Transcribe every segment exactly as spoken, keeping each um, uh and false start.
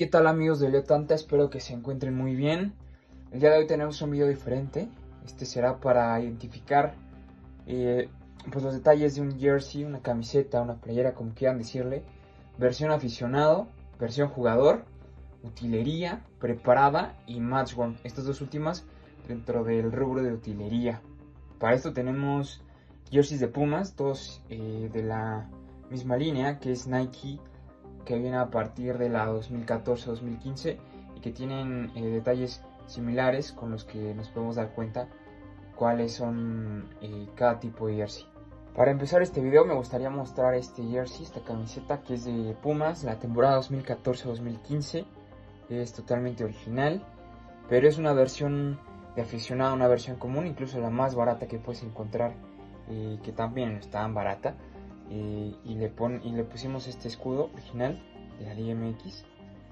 ¿qué tal amigos de Leo Tanta? Espero que se encuentren muy bien. El día de hoy tenemos un video diferente. Este será para identificar eh, pues los detalles de un jersey, una camiseta, una playera, como quieran decirle. Versión aficionado, versión jugador, utilería, preparada y match worn. Estas dos últimas dentro del rubro de utilería. Para esto tenemos jerseys de Pumas, todos eh, de la misma línea, que es Nike, que viene a partir de la dos mil catorce dos mil quince y que tienen eh, detalles similares con los que nos podemos dar cuenta cuáles son eh, cada tipo de jersey. Para empezar este video me gustaría mostrar este jersey, esta camiseta que es de Pumas, la temporada dos mil catorce dos mil quince. Es totalmente original, pero es una versión de aficionado, una versión común, incluso la más barata que puedes encontrar, eh, que también no es tan barata. Eh, y, le pon, y le pusimos este escudo original de la Liga M X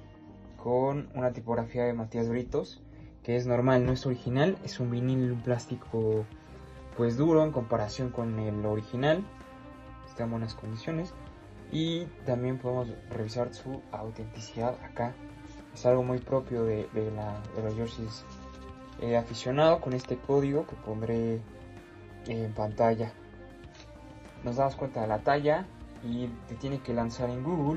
con una tipografía de Matías Britos, que es normal, no es original, es un vinil, un plástico pues duro en comparación con el original, está en buenas condiciones y también podemos revisar su autenticidad. Acá es algo muy propio de, de, la, de los jerseys eh, aficionado, con este código que pondré eh, en pantalla. Nos damos cuenta de la talla y te tiene que lanzar en Google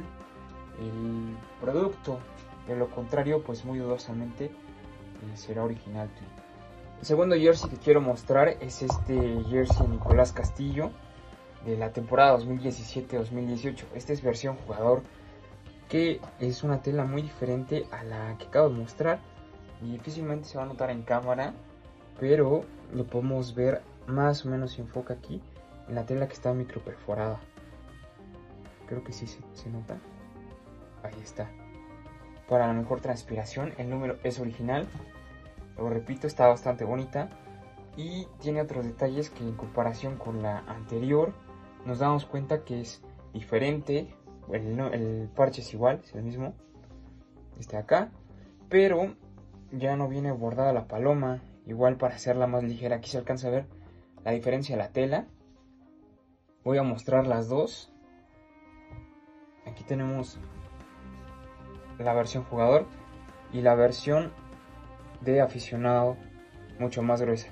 el producto. De lo contrario, pues muy dudosamente eh, será original. El segundo jersey que quiero mostrar es este jersey Nicolás Castillo de la temporada dos mil diecisiete dos mil dieciocho. Esta es versión jugador, que es una tela muy diferente a la que acabo de mostrar y difícilmente se va a notar en cámara, pero lo podemos ver más o menos si enfoca aquí en la tela que está micro perforada. Creo que sí se, se nota. Ahí está. Para la mejor transpiración, el número es original. Lo repito, está bastante bonita. Y tiene otros detalles que en comparación con la anterior nos damos cuenta que es diferente. El, el parche es igual, es el mismo. Este de acá. Pero ya no viene bordada la paloma. Igual para hacerla más ligera, aquí se alcanza a ver la diferencia de la tela. Voy a mostrar las dos. Aquí tenemos la versión jugador y la versión de aficionado, mucho más gruesa.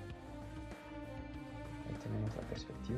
Ahí tenemos la perspectiva.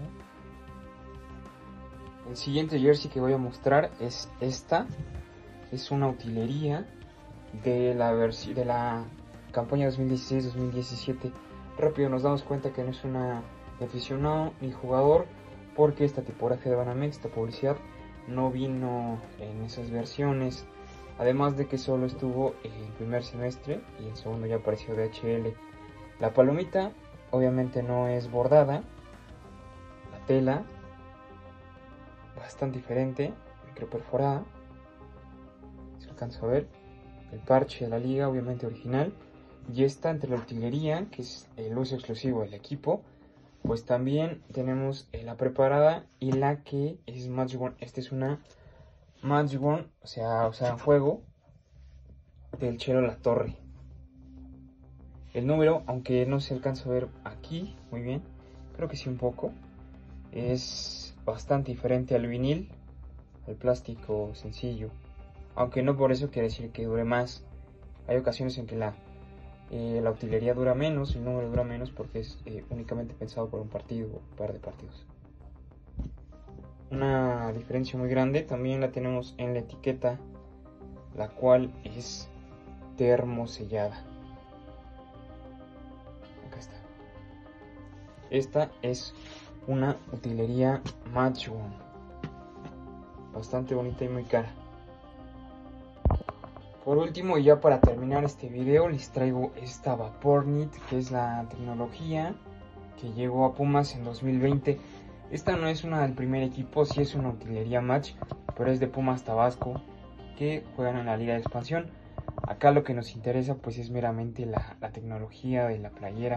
El siguiente jersey que voy a mostrar es esta. Es una utilería de la, de la campaña dos mil dieciséis dos mil diecisiete. Rápido nos damos cuenta que no es una de aficionado ni jugador, porque esta tipografía de Banamex, esta publicidad, no vino en esas versiones. Además de que solo estuvo el primer semestre y el segundo ya apareció D H L. La palomita obviamente no es bordada. La tela bastante diferente, micro perforada. Se alcanza a ver. El parche de la liga obviamente original. Y esta entre la utilería, que es el uso exclusivo del equipo, pues también tenemos la preparada y la que es match worn. Esta es una match worn, o sea, o sea, en juego, del Chelo Latorre. El número, aunque no se alcanza a ver aquí muy bien, creo que sí un poco, es bastante diferente al vinil, al plástico sencillo. Aunque no por eso quiere decir que dure más. Hay ocasiones en que la Eh, la utilería dura menos, el número dura menos porque es eh, únicamente pensado por un partido o un par de partidos. Una diferencia muy grande también la tenemos en la etiqueta, la cual es termosellada. Acá está. Esta es una utilería match worn, bastante bonita y muy cara. Por último, y ya para terminar este video, les traigo esta Vapornit, que es la tecnología que llegó a Pumas en dos mil veinte. Esta no es una del primer equipo, sí es una utilería match, pero es de Pumas Tabasco, que juegan en la Liga de Expansión. Acá lo que nos interesa pues es meramente la, la tecnología de la playera.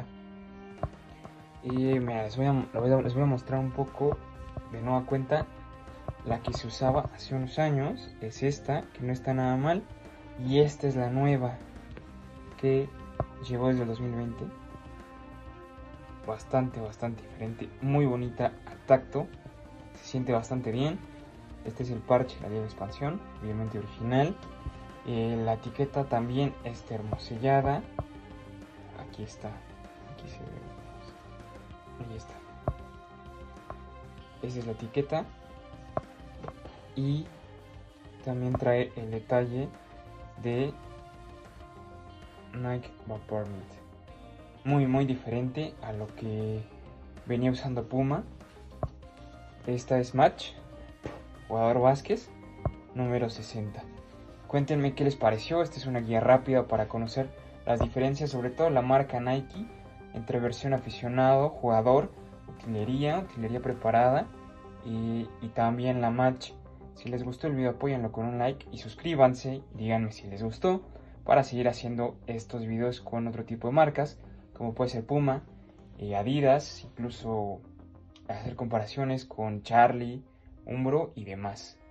Y mira, les voy, a, les voy a mostrar un poco de nueva cuenta. La que se usaba hace unos años es esta, que no está nada mal. Y esta es la nueva que llegó desde el dos mil veinte. Bastante, bastante diferente. Muy bonita al tacto. Se siente bastante bien. Este es el parche, la Liga de Expansión. Obviamente original. Eh, la etiqueta también es termosellada. Aquí está. Aquí se ve. Ahí está. Esa es la etiqueta. Y también trae el detalle de Nike Vapormint. Muy muy diferente a lo que venía usando Puma. Esta es Match, jugador Vázquez, número sesenta. Cuéntenme qué les pareció. Esta es una guía rápida para conocer las diferencias, sobre todo la marca Nike, entre versión aficionado, jugador, utilería, utilería preparada y, y también la Match. Si les gustó el video, apóyenlo con un like y suscríbanse. Díganme si les gustó para seguir haciendo estos videos con otro tipo de marcas, como puede ser Puma, eh, Adidas, incluso hacer comparaciones con Charlie, Umbro y demás.